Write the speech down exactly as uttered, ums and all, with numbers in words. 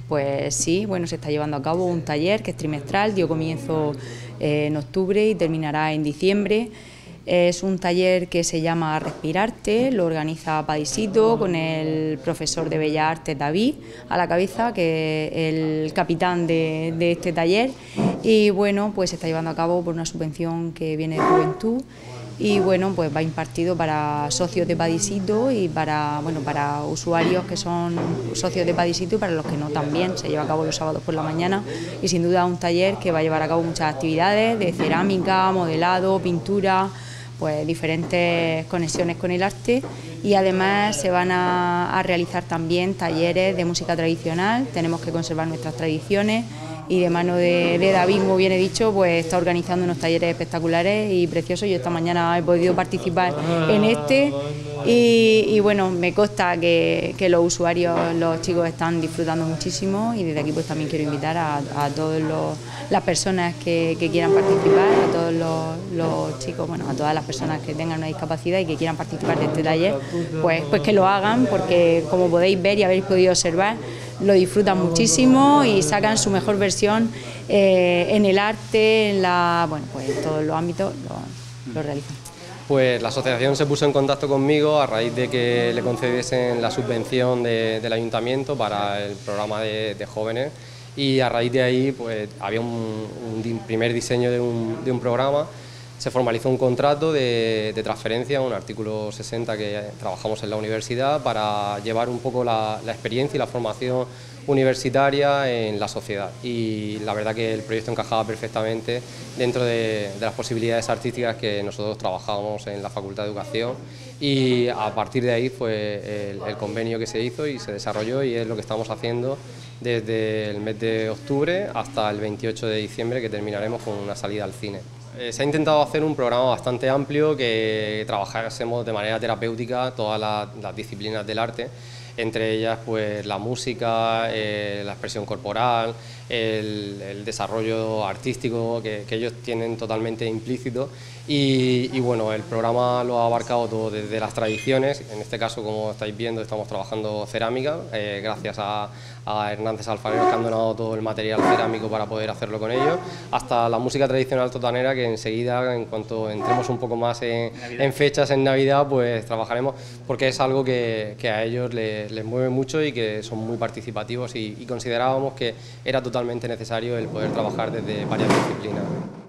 Pues sí, bueno, se está llevando a cabo un taller que es trimestral, dio comienzo eh, en octubre y terminará en diciembre. Es un taller que se llama Respirarte, lo organiza Padisito con el profesor de Bellas Artes David a la cabeza, que es el capitán de, de este taller, y bueno, pues se está llevando a cabo por una subvención que viene de Juventud. Y bueno, pues va impartido para socios de Padisito y para, bueno, para usuarios que son socios de Padisito y para los que no también. Se lleva a cabo los sábados por la mañana y sin duda un taller que va a llevar a cabo muchas actividades de cerámica, modelado, pintura, pues diferentes conexiones con el arte, y además se van a, a realizar también talleres de música tradicional. Tenemos que conservar nuestras tradiciones y de mano de, de David, como bien he dicho, pues está organizando unos talleres espectaculares y preciosos. Yo esta mañana he podido participar en este y, y bueno, me consta que, que los usuarios, los chicos están disfrutando muchísimo, y desde aquí pues también quiero invitar a, a todas las personas que, que quieran participar, a todos los, los chicos, bueno, a todas las personas que tengan una discapacidad y que quieran participar de este taller, pues, pues que lo hagan, porque como podéis ver y habéis podido observar, lo disfrutan muchísimo y sacan su mejor versión eh, en el arte, en la, bueno, pues en todos los ámbitos lo, lo realizan. Pues la asociación se puso en contacto conmigo a raíz de que le concediesen la subvención de, del ayuntamiento para el programa de, de jóvenes, y a raíz de ahí pues había un, un primer diseño de un, de un programa. Se formalizó un contrato de, de transferencia, un artículo sesenta que trabajamos en la universidad para llevar un poco la, la experiencia y la formación universitaria en la sociedad, y la verdad que el proyecto encajaba perfectamente dentro de, de las posibilidades artísticas que nosotros trabajábamos en la Facultad de Educación, y a partir de ahí fue el, el convenio que se hizo y se desarrolló, y es lo que estamos haciendo desde el mes de octubre hasta el veintiocho de diciembre, que terminaremos con una salida al cine. Eh, se ha intentado hacer un programa bastante amplio, que trabajásemos de manera terapéutica todas las, las disciplinas del arte, entre ellas pues la música, eh, la expresión corporal, el, el desarrollo artístico que, que ellos tienen totalmente implícito, y, y bueno, el programa lo ha abarcado todo, desde las tradiciones. En este caso, como estáis viendo, estamos trabajando cerámica, eh, gracias a, a Hernández Alfareros, que han donado todo el material cerámico para poder hacerlo con ellos, hasta la música tradicional totanera, que enseguida, en cuanto entremos un poco más en, en fechas, en Navidad, pues trabajaremos, porque es algo que, que a ellos les, les mueve mucho y que son muy participativos, y, y considerábamos que era totalmente necesario el poder trabajar desde varias disciplinas.